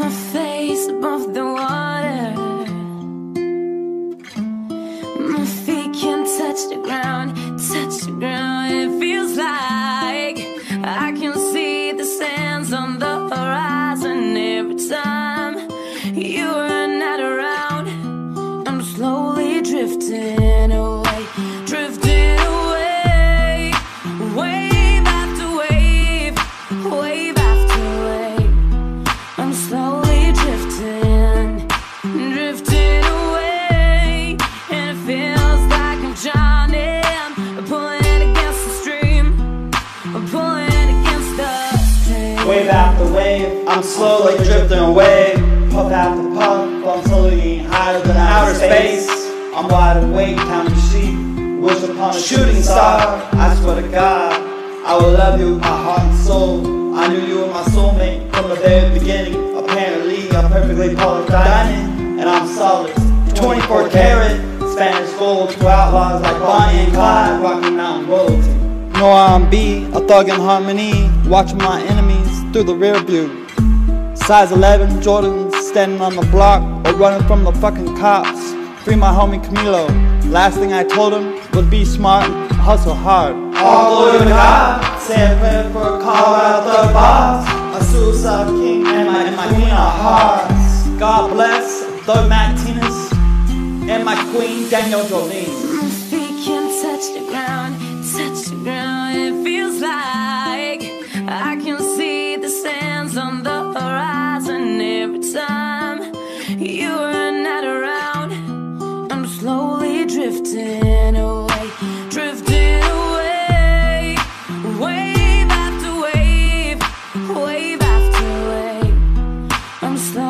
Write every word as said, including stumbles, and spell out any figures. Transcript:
my face above the water. My feet can't touch the ground, touch the ground. It feels like I can see the sands on the horizon. Every time you are not around, I'm slowly drifting away, drifting away. Wave after wave, wave after wave. I'm slowly drifting, drifting away. And it feels like I'm drowning, pulling against the stream, pulling against the stream. Wave after wave, I'm slowly drifting away. Puff after puff, I'm slowly getting higher than outer space. I'm wide awake, counting sheep, wish upon a shooting star. I swear to God, I will love you with my heart and soul. I knew you were my soulmate from the very beginning. Apparently, I'm perfectly polished diamond, and I'm solid. twenty-four karat, Spanish gold, two outlaws like Bonnie and Clyde, Rocky Mountain royalty. No R and B, a thug in harmony, watching my enemies through the rear view. Size eleven, Jordans standing on the block or running from the fucking cops. Free my homie Camilo. Last thing I told him was be smart and hustle hard. All glory to God, say a prayer for a call out of the boss. A suicide king and my, and my queen of hearts. God bless Thug Mactinez and my queen Danielle Joleene. My feet can't touch the ground, touch the ground. It feels like I can see the sands on the horizon. Every time you are not around, I'm slowly drifting away, drifting away. Wave after wave, wave after wave. I'm slowly